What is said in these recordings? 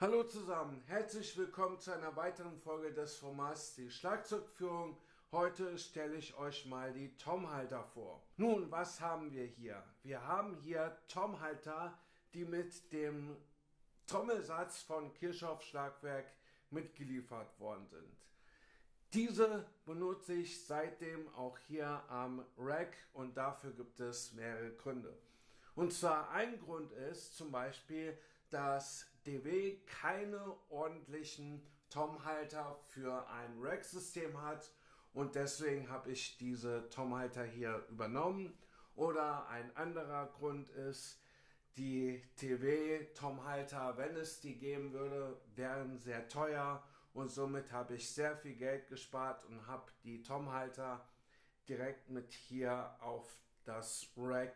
Hallo zusammen, herzlich willkommen zu einer weiteren Folge des Formats die Schlagzeugführung. Heute stelle ich euch mal die Tomhalter vor. Nun, was haben wir hier? Wir haben hier Tomhalter, die mit dem Trommelsatz von Kirchhoff Schlagwerk mitgeliefert worden sind. Diese benutze ich seitdem auch hier am Rack und dafür gibt es mehrere Gründe. Und zwar ein Grund ist zum Beispiel, dass DW keine ordentlichen Tomhalter für ein Rack-System hat und deswegen habe ich diese Tomhalter hier übernommen. Oder ein anderer Grund ist, die TW-Tomhalter, wenn es die geben würde, wären sehr teuer und somit habe ich sehr viel Geld gespart und habe die Tomhalter direkt mit hier auf das Rack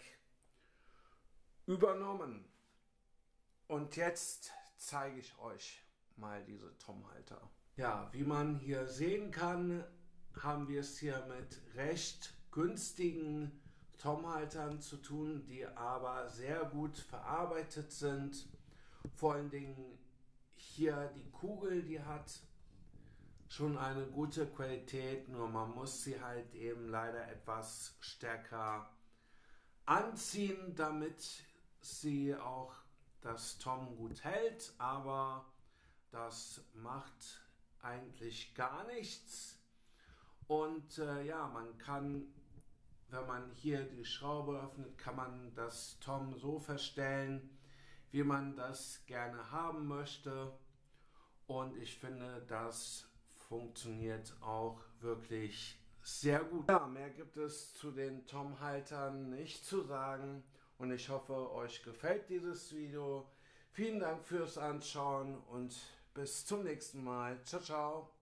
übernommen. Und jetzt zeige ich euch mal diese Tomhalter. Ja, wie man hier sehen kann, haben wir es hier mit recht günstigen Tomhaltern zu tun, die aber sehr gut verarbeitet sind. Vor allen Dingen hier die Kugel, die hat schon eine gute Qualität, nur man muss sie halt eben leider etwas stärker anziehen, damit sie auch das Tom gut hält, aber das macht eigentlich gar nichts. Und ja, man kann, wenn man hier die Schraube öffnet, kann man das Tom so verstellen, wie man das gerne haben möchte. Und ich finde, das funktioniert auch wirklich sehr gut. Ja, mehr gibt es zu den Tomhaltern nicht zu sagen. Und ich hoffe, euch gefällt dieses Video. Vielen Dank fürs Anschauen und bis zum nächsten Mal. Ciao, ciao.